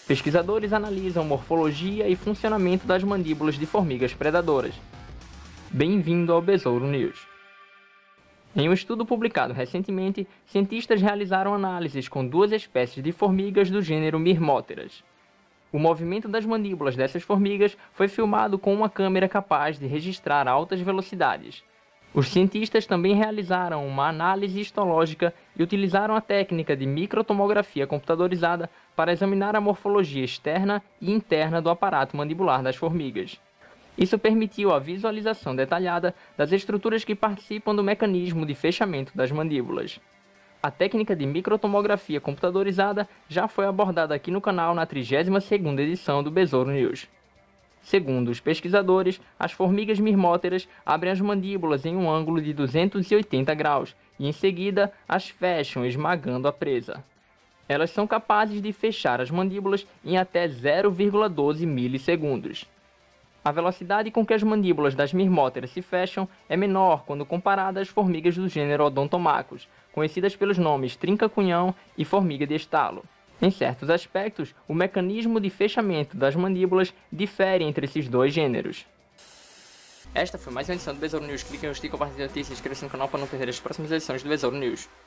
Pesquisadores analisam morfologia e funcionamento das mandíbulas de formigas predadoras. Bem-vindo ao Besouro News. Em um estudo publicado recentemente, cientistas realizaram análises com 2 espécies de formigas do gênero Myrmoteras. O movimento das mandíbulas dessas formigas foi filmado com uma câmera capaz de registrar altas velocidades. Os cientistas também realizaram uma análise histológica e utilizaram a técnica de microtomografia computadorizada para examinar a morfologia externa e interna do aparato mandibular das formigas. Isso permitiu a visualização detalhada das estruturas que participam do mecanismo de fechamento das mandíbulas. A técnica de microtomografia computadorizada já foi abordada aqui no canal na 32ª edição do Besouro News. Segundo os pesquisadores, as formigas mirmóteras abrem as mandíbulas em um ângulo de 280 graus e, em seguida, as fecham esmagando a presa. Elas são capazes de fechar as mandíbulas em até 0,12 milissegundos. A velocidade com que as mandíbulas das mirmóteras se fecham é menor quando comparada às formigas do gênero Odontomachus, conhecidas pelos nomes trinca-cunhão e formiga de estalo. Em certos aspectos, o mecanismo de fechamento das mandíbulas difere entre esses 2 gêneros. Esta foi mais uma edição do Besouro News. Clique no gostei, compartilhe a notícia e inscreva-se no canal para não perder as próximas edições do Besouro News.